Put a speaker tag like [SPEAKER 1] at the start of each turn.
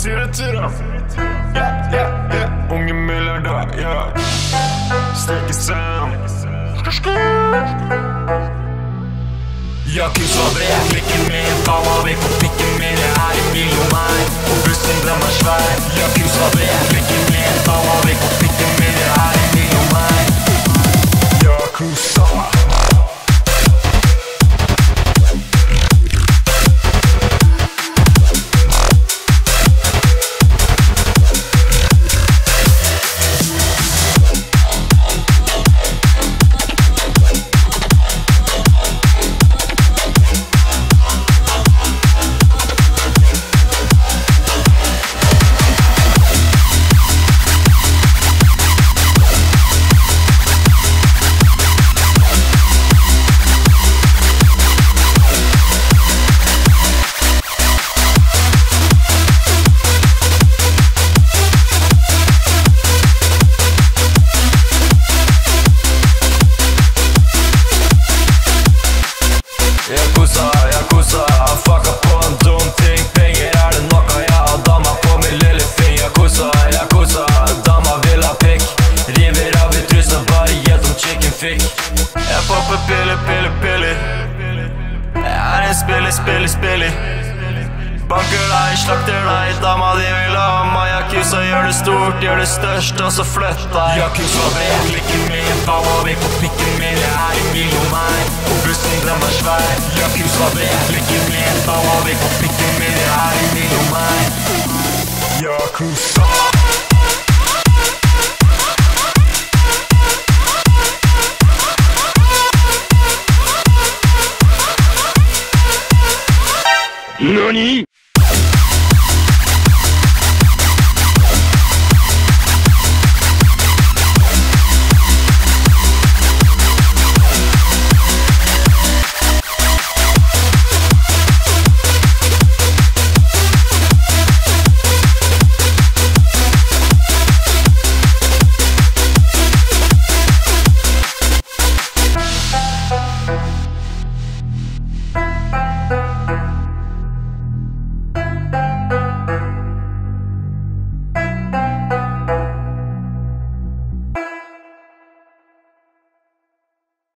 [SPEAKER 1] sier det til dem. Unge milliardær, Stekke Sam.
[SPEAKER 2] Jeg kusa ved klikken min, faen av vekk på pikken min. Jeg er i bil og meg, og bussen den er svær. Jeg kusa ved klikken min, faen av vekk på pikken min. Jeg er i bil og meg.
[SPEAKER 1] Jeg kusa.
[SPEAKER 2] Jeg kosa, fucka på en dum ting. Penger er det noe, jeg har dama på min lille fing. Jeg kosa, dama vil ha pikk. River av i trusen, bare gjett om chicken fikk. Jeg popper piller. Jeg er en spiller. Banker deg, slakter deg, dama de vil ha meg. Jeg kusa, gjør det stort, gjør det størst, og så flytt deg. Jeg kusa ved klikken min, faen av vekk på pikken min. Jeg er i bil og meg, og bussen den er svær. Jeg kusa ved klikken min, faen av vekk på pikken min. Jeg er i bil og meg.
[SPEAKER 1] Jeg kusa.
[SPEAKER 3] NANI?!